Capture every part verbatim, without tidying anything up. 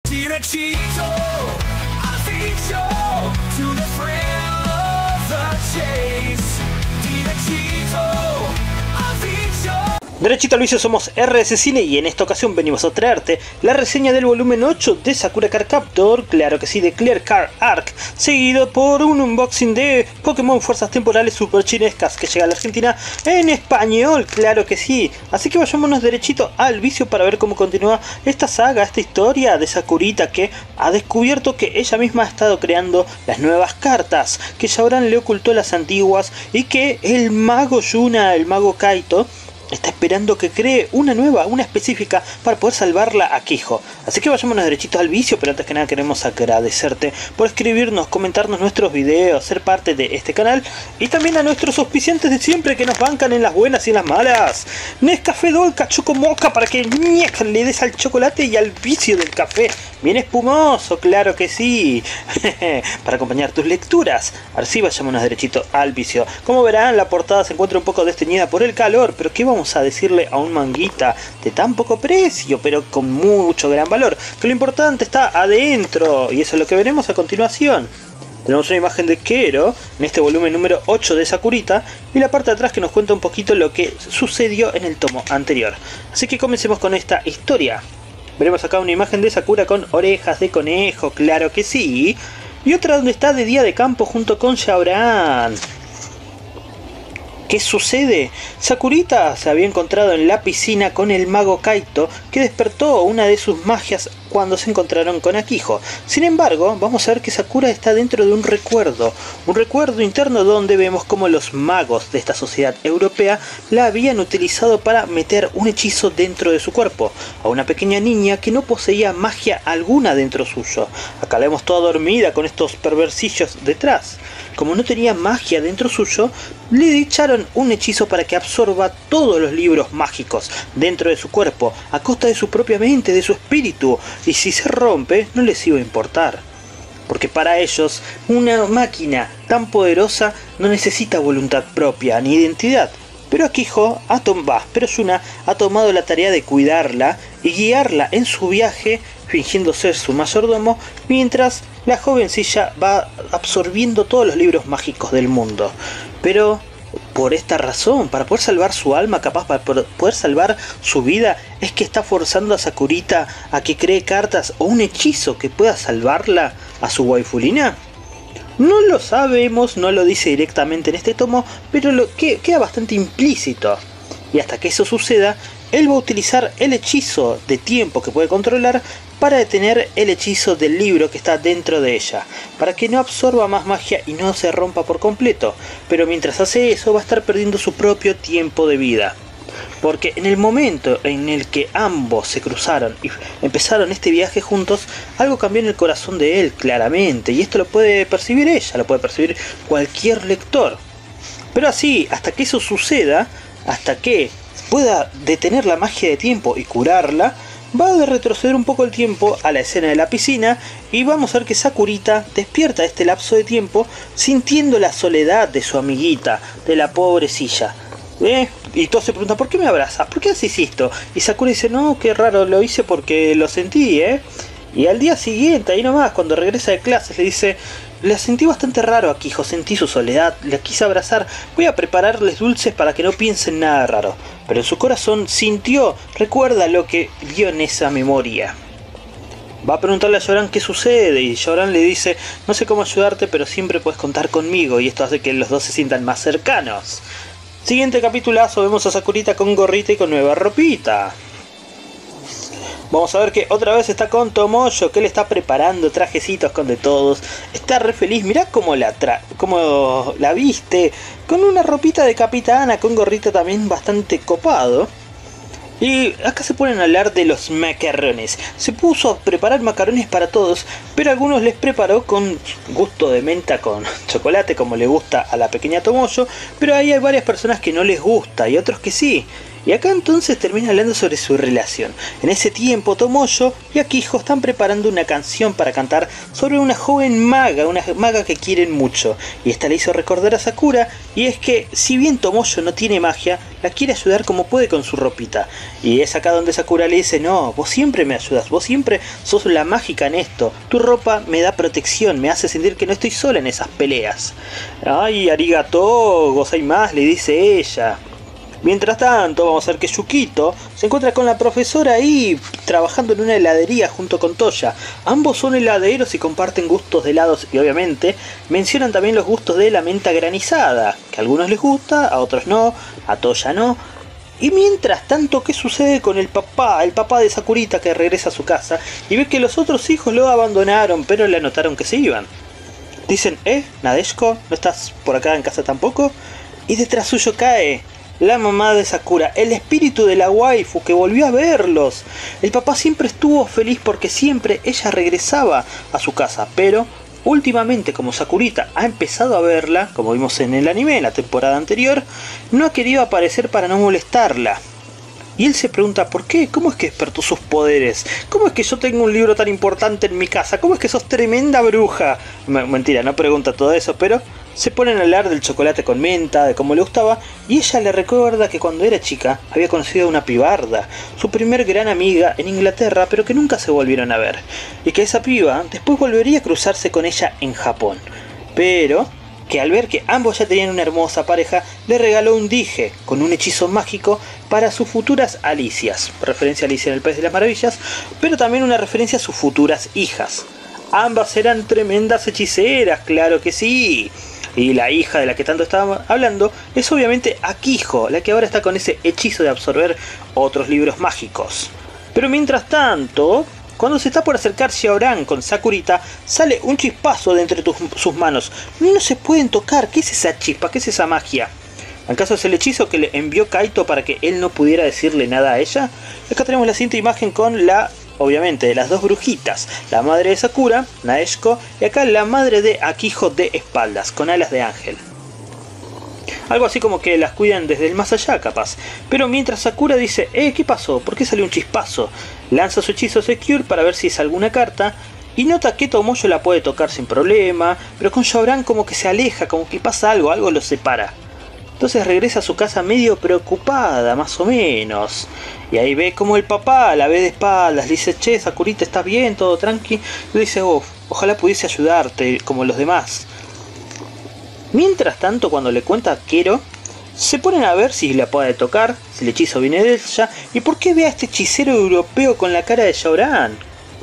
Derechito al vicio, to the thrill of the chase. Derechito al vicio. Derechito al vicio, somos R S Cine y en esta ocasión venimos a traerte la reseña del volumen ocho de Sakura Card Captor, claro que sí, de Clear Card Arc, seguido por un unboxing de Pokémon Fuerzas Temporales Super Chinescas que llega a la Argentina en español, claro que sí. Así que vayámonos derechito al vicio para ver cómo continúa esta saga, esta historia de Sakurita, que ha descubierto que ella misma ha estado creando las nuevas cartas, que Shaoran le ocultó las antiguas y que el mago Yuna, el mago Kaito, está esperando que cree una nueva, una específica, para poder salvarla a Kijo. Así que vayámonos derechito al vicio, pero antes que nada queremos agradecerte por escribirnos, comentarnos nuestros videos, ser parte de este canal, y también a nuestros auspiciantes de siempre que nos bancan en las buenas y en las malas. Nescafé Dolca Choco Moca, para que ñeca, le des al chocolate y al vicio del café. Bien espumoso, claro que sí. Para acompañar tus lecturas. Ahora sí, vayámonos derechito al vicio. Como verán, la portada se encuentra un poco desteñida por el calor, pero ¿qué vamos a decirle a un manguita de tan poco precio, pero con mucho gran valor? Que lo importante está adentro, y eso es lo que veremos a continuación. Tenemos una imagen de Kero en este volumen número ocho de Sakurita, y la parte de atrás que nos cuenta un poquito lo que sucedió en el tomo anterior. Así que comencemos con esta historia. Veremos acá una imagen de Sakura con orejas de conejo, claro que sí, y otra donde está de día de campo junto con Shaoran. ¿Qué sucede? Sakurita se había encontrado en la piscina con el mago Kaito, que despertó una de sus magias cuando se encontraron con Akijo. Sin embargo, vamos a ver que Sakura está dentro de un recuerdo, un recuerdo interno donde vemos como los magos de esta sociedad europea la habían utilizado para meter un hechizo dentro de su cuerpo, a una pequeña niña que no poseía magia alguna dentro suyo. Acá la vemos toda dormida con estos perversillos detrás. Como no tenía magia dentro suyo, le echaron un hechizo para que absorba todos los libros mágicos dentro de su cuerpo, a costa de su propia mente, de su espíritu, y si se rompe no les iba a importar. Porque para ellos, una máquina tan poderosa no necesita voluntad propia ni identidad. Pero Akijo, ha tomado, pero Yuna ha tomado la tarea de cuidarla y guiarla en su viaje, fingiendo ser su mayordomo, mientras la jovencilla va absorbiendo todos los libros mágicos del mundo. Pero por esta razón, para poder salvar su alma, capaz para poder salvar su vida, es que está forzando a Sakurita a que cree cartas o un hechizo que pueda salvarla a su waifulina. No lo sabemos, no lo dice directamente en este tomo, pero lo que queda bastante implícito. Y hasta que eso suceda, él va a utilizar el hechizo de tiempo que puede controlar para detener el hechizo del libro que está dentro de ella, para que no absorba más magia y no se rompa por completo. Pero mientras hace eso, va a estar perdiendo su propio tiempo de vida. Porque en el momento en el que ambos se cruzaron y empezaron este viaje juntos, algo cambió en el corazón de él claramente, y esto lo puede percibir ella, lo puede percibir cualquier lector. Pero así, hasta que eso suceda, hasta que pueda detener la magia de tiempo y curarla, va a retroceder un poco el tiempo a la escena de la piscina, y vamos a ver que Sakurita despierta este lapso de tiempo sintiendo la soledad de su amiguita, de la pobrecilla. ¿Eh? Y todos se preguntan, ¿por qué me abrazas? ¿Por qué haces esto? Y Sakura dice, no, qué raro, lo hice porque lo sentí, ¿eh? Y al día siguiente, ahí nomás, cuando regresa de clases, le dice, la sentí bastante raro aquí, hijo, sentí su soledad, la quise abrazar, voy a prepararles dulces para que no piensen nada raro. Pero en su corazón sintió, recuerda lo que vio en esa memoria. Va a preguntarle a Shaoran qué sucede, y Shaoran le dice, no sé cómo ayudarte, pero siempre puedes contar conmigo, y esto hace que los dos se sientan más cercanos. Siguiente capitulazo, vemos a Sakurita con gorrita y con nueva ropita. Vamos a ver que otra vez está con Tomoyo, que le está preparando trajecitos con de todos. Está re feliz, mirá cómo la, tra cómo la viste, con una ropita de capitana, con gorrita también bastante copado. Y acá se ponen a hablar de los macarrones. Se puso a preparar macarrones para todos, pero a algunos les preparó con gusto de menta con chocolate, como le gusta a la pequeña Tomoyo, pero ahí hay varias personas que no les gusta y otros que sí. Y acá entonces termina hablando sobre su relación. En ese tiempo Tomoyo y Akiho están preparando una canción para cantar sobre una joven maga, una maga que quieren mucho. Y esta le hizo recordar a Sakura, y es que si bien Tomoyo no tiene magia, la quiere ayudar como puede con su ropita. Y es acá donde Sakura le dice: no, vos siempre me ayudas, vos siempre sos la mágica en esto. Tu ropa me da protección, me hace sentir que no estoy sola en esas peleas. Ay, arigato gozaimasu, le dice ella. Mientras tanto, vamos a ver que Yukito se encuentra con la profesora ahí trabajando en una heladería junto con Toya. Ambos son heladeros y comparten gustos de helados, y obviamente mencionan también los gustos de la menta granizada, que a algunos les gusta, a otros no, a Toya no. Y mientras tanto, ¿qué sucede con el papá? El papá de Sakurita, que regresa a su casa y ve que los otros hijos lo abandonaron, pero le anotaron que se iban. Dicen: ¿eh? Nadeshiko, ¿no estás por acá en casa tampoco? Y detrás suyo cae la mamá de Sakura, el espíritu de la waifu que volvió a verlos. El papá siempre estuvo feliz porque siempre ella regresaba a su casa, pero últimamente, como Sakurita ha empezado a verla, como vimos en el anime en la temporada anterior, no ha querido aparecer para no molestarla. Y él se pregunta: ¿por qué? ¿Cómo es que despertó sus poderes? ¿Cómo es que yo tengo un libro tan importante en mi casa? ¿Cómo es que sos tremenda bruja? M- mentira, no pregunta todo eso, pero se ponen a hablar del chocolate con menta, de cómo le gustaba, y ella le recuerda que cuando era chica había conocido a una pibarda, su primer gran amiga en Inglaterra, pero que nunca se volvieron a ver, y que esa piba después volvería a cruzarse con ella en Japón, pero que al ver que ambos ya tenían una hermosa pareja, le regaló un dije con un hechizo mágico para sus futuras Alicias, referencia a Alicia en el País de las Maravillas, pero también una referencia a sus futuras hijas. Ambas eran tremendas hechiceras, claro que sí. Y la hija de la que tanto estábamos hablando es obviamente Akiho, la que ahora está con ese hechizo de absorber otros libros mágicos. Pero mientras tanto, cuando se está por acercar Xiaoran con Sakurita, sale un chispazo de entre tus, sus manos. No se pueden tocar. ¿Qué es esa chispa? ¿Qué es esa magia? ¿Acaso es el hechizo que le envió Kaito para que él no pudiera decirle nada a ella? Acá tenemos la siguiente imagen con la, obviamente, de las dos brujitas. La madre de Sakura, Nadeshiko, y acá la madre de Akiho de espaldas, con alas de ángel. Algo así como que las cuidan desde el más allá, capaz. Pero mientras Sakura dice: eh, ¿qué pasó? ¿Por qué salió un chispazo? Lanza su hechizo Secure para ver si es alguna carta, y nota que Tomoyo la puede tocar sin problema, pero con Xiaoran como que se aleja, como que pasa algo, algo los separa. Entonces regresa a su casa medio preocupada, más o menos. Y ahí ve como el papá la ve de espaldas, le dice: che, Sakurita, ¿estás bien? ¿Todo tranqui? Y le dice: oh, ojalá pudiese ayudarte, como los demás. Mientras tanto, cuando le cuenta a Kero, se ponen a ver si la puede tocar, si el hechizo viene de ella, y por qué ve a este hechicero europeo con la cara de Xiaoran.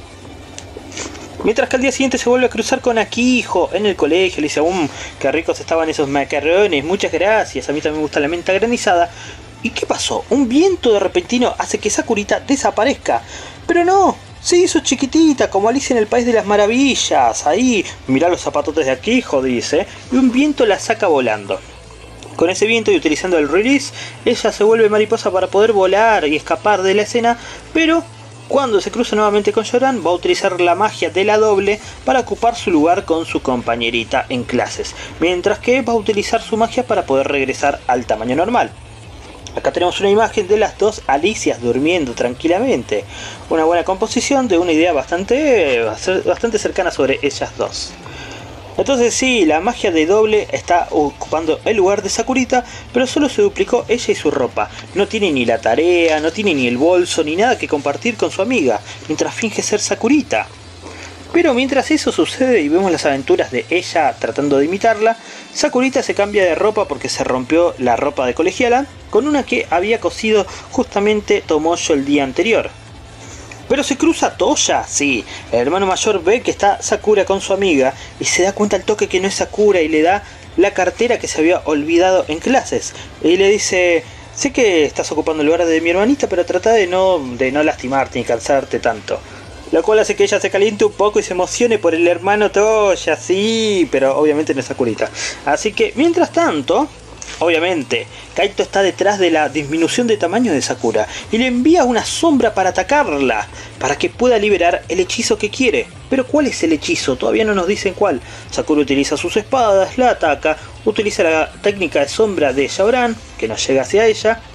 Mientras que al día siguiente se vuelve a cruzar con Akiho en el colegio, le dice: um, qué ricos estaban esos macarrones, muchas gracias, a mí también me gusta la menta granizada. ¿Y qué pasó? Un viento de repentino hace que Sakurita desaparezca. Pero no, se hizo chiquitita como Alicia en el País de las Maravillas. Ahí, mirá los zapatotes de Akiho, dice, y un viento la saca volando. Con ese viento y utilizando el release, ella se vuelve mariposa para poder volar y escapar de la escena, pero cuando se cruza nuevamente con Xiaoran, va a utilizar la magia de la doble para ocupar su lugar con su compañerita en clases, mientras que va a utilizar su magia para poder regresar al tamaño normal. Acá tenemos una imagen de las dos Alicias durmiendo tranquilamente, una buena composición de una idea bastante, bastante cercana sobre ellas dos. Entonces sí, la magia de doble está ocupando el lugar de Sakurita, pero solo se duplicó ella y su ropa. No tiene ni la tarea, no tiene ni el bolso, ni nada que compartir con su amiga, mientras finge ser Sakurita. Pero mientras eso sucede y vemos las aventuras de ella tratando de imitarla, Sakurita se cambia de ropa porque se rompió la ropa de colegiala con una que había cosido justamente Tomoyo el día anterior. ¿Pero se cruza Toya? Sí, el hermano mayor ve que está Sakura con su amiga y se da cuenta al toque que no es Sakura y le da la cartera que se había olvidado en clases. Y le dice: sé que estás ocupando el lugar de mi hermanita, pero trata de no, de no lastimarte ni cansarte tanto. Lo cual hace que ella se caliente un poco y se emocione por el hermano Toya, sí, pero obviamente no es Sakurita. Así que, mientras tanto, obviamente, Kaito está detrás de la disminución de tamaño de Sakura y le envía una sombra para atacarla, para que pueda liberar el hechizo que quiere. Pero ¿cuál es el hechizo? Todavía no nos dicen cuál. Sakura utiliza sus espadas, la ataca, utiliza la técnica de sombra de Xiaoran, que no llega hacia ella,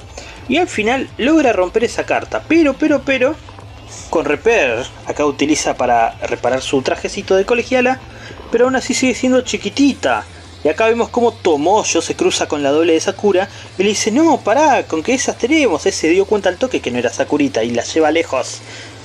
y al final logra romper esa carta, pero, pero, pero, con repair, acá utiliza para reparar su trajecito de colegiala, pero aún así sigue siendo chiquitita. Y acá vemos como Tomoyo se cruza con la doble de Sakura y le dice, no, pará, con que esas tenemos. Él se dio cuenta al toque que no era Sakurita y la lleva lejos.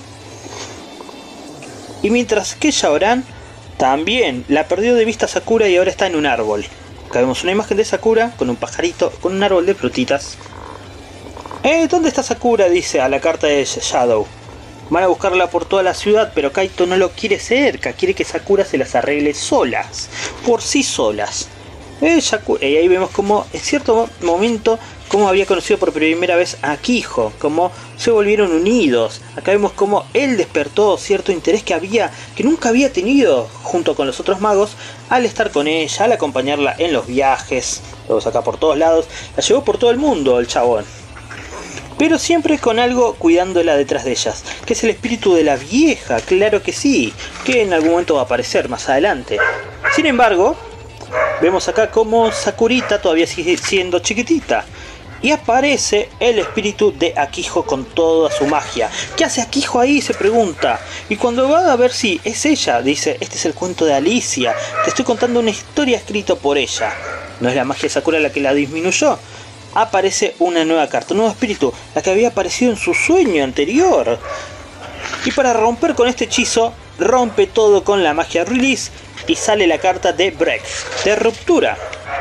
Y mientras que Shaoran también la perdió de vista Sakura y ahora está en un árbol. Acá vemos una imagen de Sakura con un pajarito, con un árbol de frutitas. Eh, ¿dónde está Sakura? Dice a la carta de Shadow. Van a buscarla por toda la ciudad, pero Kaito no lo quiere cerca, quiere que Sakura se las arregle solas, por sí solas. Eh, Sakura, y ahí vemos como en cierto momento como había conocido por primera vez a Kijo, como se volvieron unidos. Acá vemos como él despertó cierto interés que había, que nunca había tenido junto con los otros magos, al estar con ella, al acompañarla en los viajes, los acá por todos lados, la llevó por todo el mundo el chabón. Pero siempre con algo cuidándola detrás de ellas, que es el espíritu de la vieja, claro que sí, que en algún momento va a aparecer más adelante. Sin embargo, vemos acá como Sakurita todavía sigue siendo chiquitita, y aparece el espíritu de Akijo con toda su magia. ¿Qué hace Akijo ahí? Se pregunta. Y cuando va a ver si es ella, dice, este es el cuento de Alicia, te estoy contando una historia escrita por ella. No es la magia de Sakura la que la disminuyó. Aparece una nueva carta, un nuevo espíritu, la que había aparecido en su sueño anterior. Y para romper con este hechizo, rompe todo con la magia Release y sale la carta de Break, de ruptura.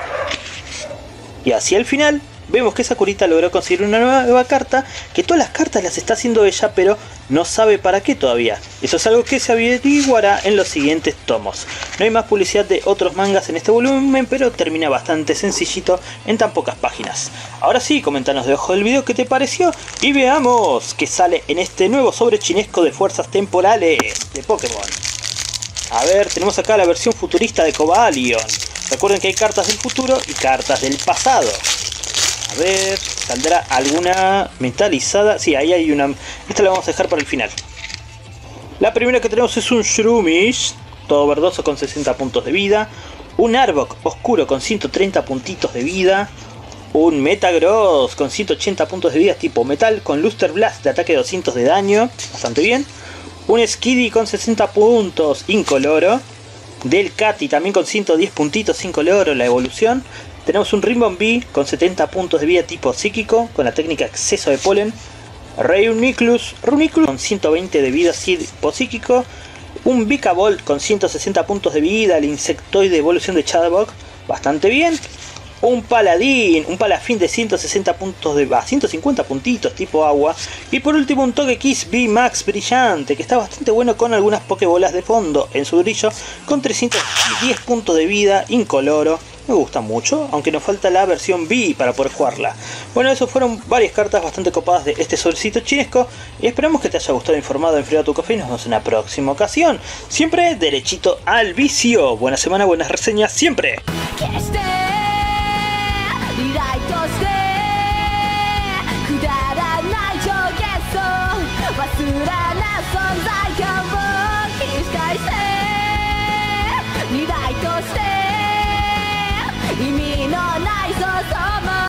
Y hacia el final, vemos que Sakurita logró conseguir una nueva carta, que todas las cartas las está haciendo ella, pero no sabe para qué todavía. Eso es algo que se averiguará en los siguientes tomos. No hay más publicidad de otros mangas en este volumen, pero termina bastante sencillito en tan pocas páginas. Ahora sí, coméntanos debajo del video qué te pareció y veamos qué sale en este nuevo sobre chinesco de fuerzas temporales de Pokémon. A ver, tenemos acá la versión futurista de Cobalion. Recuerden que hay cartas del futuro y cartas del pasado. A ver, ¿saldrá alguna metalizada? Sí, ahí hay una. Esta la vamos a dejar para el final. La primera que tenemos es un Shroomish, todo verdoso con sesenta puntos de vida. Un Arbok oscuro con ciento treinta puntitos de vida. Un Metagross con ciento ochenta puntos de vida tipo metal, con Luster Blast de ataque de doscientos de daño. Bastante bien. Un Skiddy con sesenta puntos incoloro. Del Katy también con ciento diez puntitos incoloro, la evolución. Tenemos un Ribombee con setenta puntos de vida tipo psíquico, con la técnica exceso de polen. Reuniclus, Reuniclus con ciento veinte de vida tipo psíquico. Un Vikavolt con ciento sesenta puntos de vida, el insectoide evolución de Chadbok, bastante bien. Un Paladín, un Palafin de ciento sesenta puntos de... Ah, ciento cincuenta puntitos tipo agua. Y por último un Togekiss V Max brillante, que está bastante bueno con algunas Pokébolas de fondo en su brillo, con trescientos diez puntos de vida incoloro. Me gusta mucho, aunque nos falta la versión V para poder jugarla. Bueno, eso fueron varias cartas bastante copadas de este sobrecito chinesco. Y esperamos que te haya gustado, informado, enfriado tu café. Y nos vemos en una próxima ocasión. Siempre derechito al vicio. Buena semana, buenas reseñas, siempre.